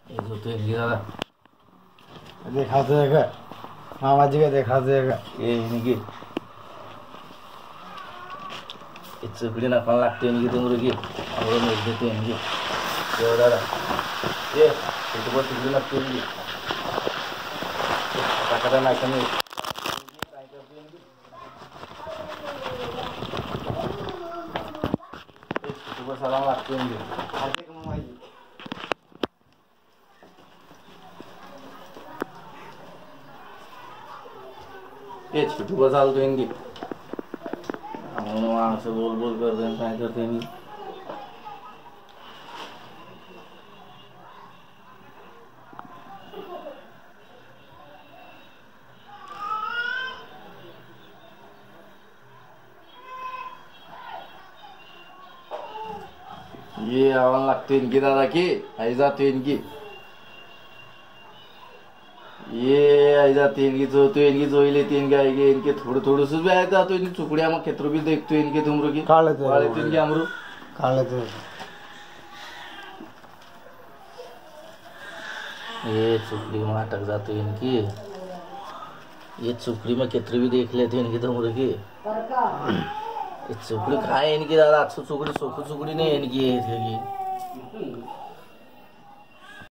ये जो तो इनकी दादा देखा देगा मामा जी का देखा देगा ये इनकी चुकड़ी ना कौन लगते हैं इनकी तुम रुकी और मेरे देते हैं इनकी ये दादा ये तो बहुत चुकड़ी लगती है इनकी कटा ना कहीं सुबह सलाम लगते हैं इनकी मामा जी ये छोटू को साल तो इनकी हम वहाँ से बोल बोल कर दें क्या करते हैं ये आवाज लगती है इनकी दादा की ऐसा तो इनकी ये ऐसा तीन की तो इनकी जोई लेती इनके आएगी इनके थोड़े थोड़े से भी आया था तो इनकी चुकड़िया में खेतरों भी देखते हो इनके तुमरो की काले तो इनके अमरू काले तो ये चुकड़ी में अटक जाती है इनकी ये चुकड़ी में खेतरी भी देख लेते इनकी तुमरो की ये चुकड़ी खाए इनकी दादा अच्छी चुकड़ी सोखू चुकड़ी नहीं इनकी